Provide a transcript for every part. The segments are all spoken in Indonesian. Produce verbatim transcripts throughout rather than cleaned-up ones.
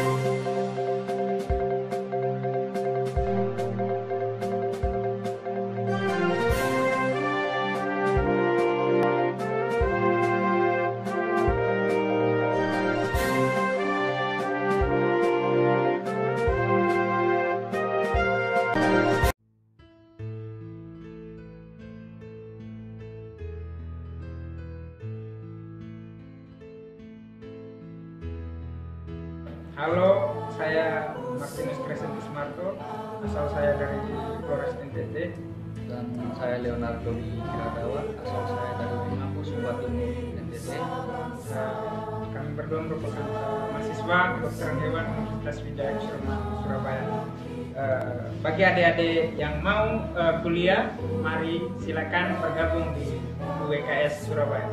Halo, saya Martinus Crescenti Marto, asal saya dari Flores N T T. Dan saya Leonardo Kiradawa, asal saya dari Mampu Sumba Timur N T T. Uh, kami berdua merupakan uh, mahasiswa kedokteran hewan Universitas Wijaya Kusuma Surabaya. Uh, bagi adik-adik yang mau uh, kuliah, mari silakan bergabung di U W K S Surabaya.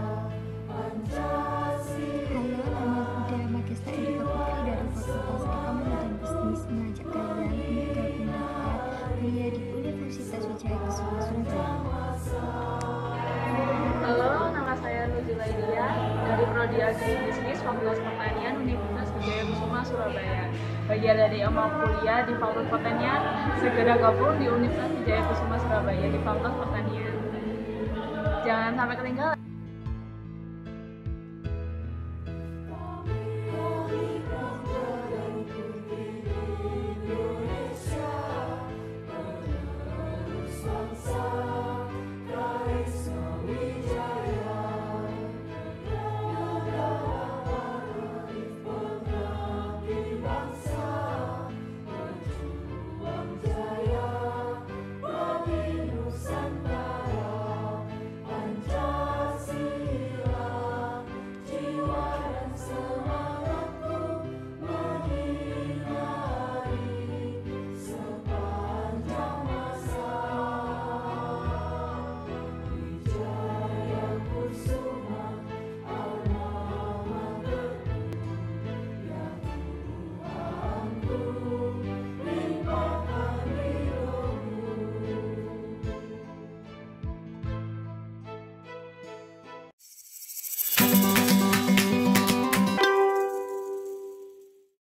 Halo, nama saya Nuzulaidia dari Prodi Agribisnis Fakultas Pertanian Universitas Wijaya Kusuma Surabaya. Bagi adik-adik yang mau kuliah di Fakultas Pertanian, segera gabung di Universitas Wijaya Kusuma Surabaya di Fakultas Pertanian. Jangan sampai ketinggalan.